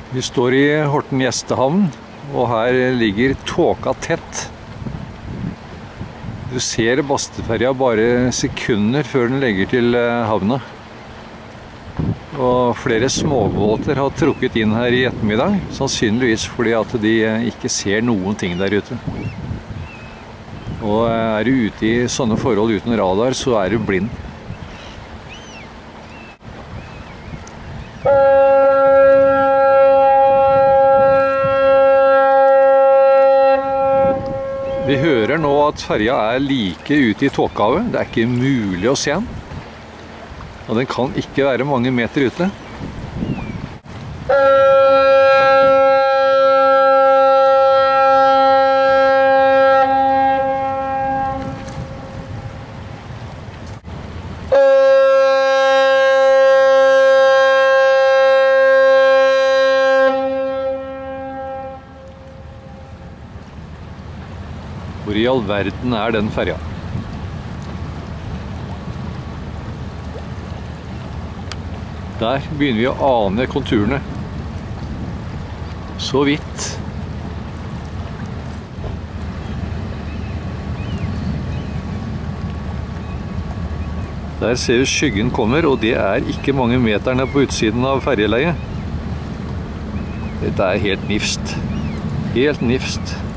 Vi står i Horten gjestehavn, og her ligger tåka tett. Du ser Bastøferja bare sekunder før den legger til havna. Og flere småbåter har trukket inn her i ettermiddag, sannsynligvis fordi at de ikke ser noen ting der ute. Og er du ute i sånne forhold uten radar, så er du blind. Vi hører nå at ferja er like ute i tåkehavet. Det er ikke mulig å se den. Og den kan ikke være mange meter ute. Hvor i all verden er den ferja? Der begynner vi å ane konturene. Så vidt. Der ser vi skyggen kommer, og det er ikke mange meterne på utsiden av ferjeleiet. Dette er helt nifst. Helt nifst.